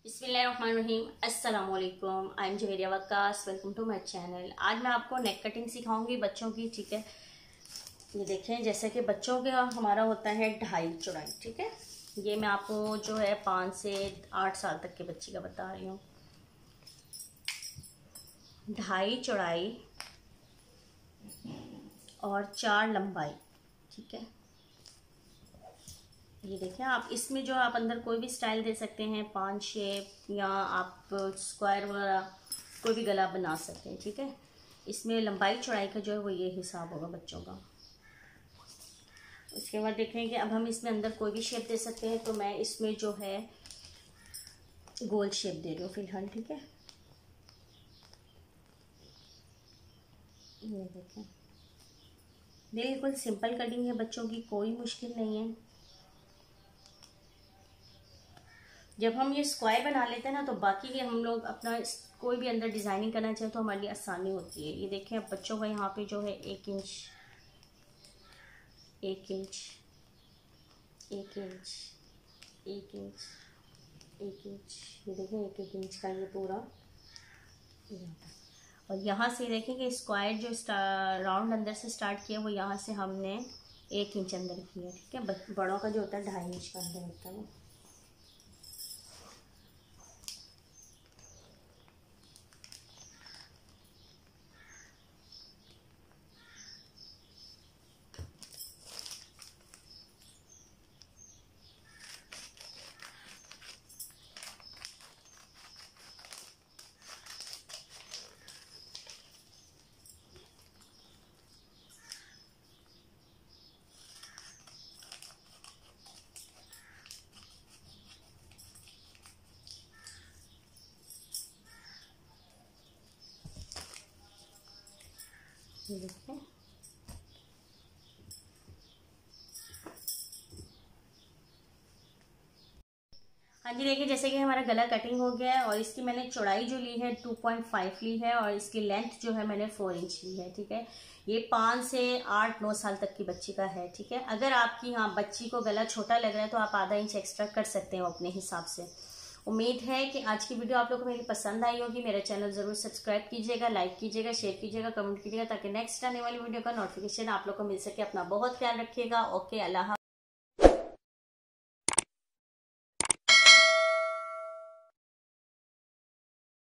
बिस्मिल्लाहिर्रहमानिर्रहीम। अस्सलाम वालेकुम। I am Javeria Waqqas. Welcome to my channel. आज मैं आपको नेक कटिंग सिखाऊंगी बच्चों की। ठीक है, ये देखें, जैसे कि बच्चों का हमारा होता है 2.5 चौड़ाई। ठीक है, ये मैं आपको जो है 5 से 8 साल तक के बच्ची का बता रही हूँ। 2.5 चौड़ाई और 4 लंबाई। ठीक है, ये देखें आप, इसमें जो आप अंदर कोई भी स्टाइल दे सकते हैं, 5 शेप, या आप स्क्वायर वगैरह कोई भी गला बना सकते हैं। ठीक है, इसमें लंबाई चौड़ाई का जो है वो ये हिसाब होगा बच्चों का। उसके बाद देखें कि अब हम इसमें अंदर कोई भी शेप दे सकते हैं, तो मैं इसमें जो है गोल शेप दे रही हूँ फिलहाल। ठीक है, ये देखें, बिल्कुल सिंपल कटिंग है बच्चों की, कोई मुश्किल नहीं है। जब हम ये स्क्वायर बना लेते हैं ना, तो बाकी के हम लोग अपना कोई भी अंदर डिजाइनिंग करना चाहे तो हमारे लिए आसानी होती है। ये देखें, अब बच्चों का यहाँ पे जो है 1 inch 1 inch 1 inch 1 inch 1 inch, ये देखें 1 इंच का ये पूरा। और यहाँ से देखें कि स्क्वायर जो राउंड अंदर से स्टार्ट किया वो यहाँ से हमने 1 इंच अंदर किया। ठीक है, बड़ों का जो होता है 2.5 इंच का अंदर होता है। देखिए, हाँ जी, देखिए जैसे कि हमारा गला कटिंग हो गया है, और इसकी मैंने चौड़ाई जो ली है 2.5 ली है, और इसकी लेंथ जो है मैंने 4 इंच ली है। ठीक है, ये 5 से 8-9 साल तक की बच्ची का है। ठीक है, अगर आपकी बच्ची को गला छोटा लग रहा है तो आप आधा इंच एक्स्ट्रा कर सकते हो अपने हिसाब से। उम्मीद है कि आज की वीडियो आप लोगों को मेरी पसंद आई होगी। मेरा चैनल जरूर सब्सक्राइब कीजिएगा, लाइक कीजिएगा, शेयर कीजिएगा, कमेंट कीजिएगा, ताकि नेक्स्ट आने वाली वीडियो का नोटिफिकेशन आप लोग को मिल सके। अपना बहुत ख्याल रखिएगा। ओके, अल्लाह।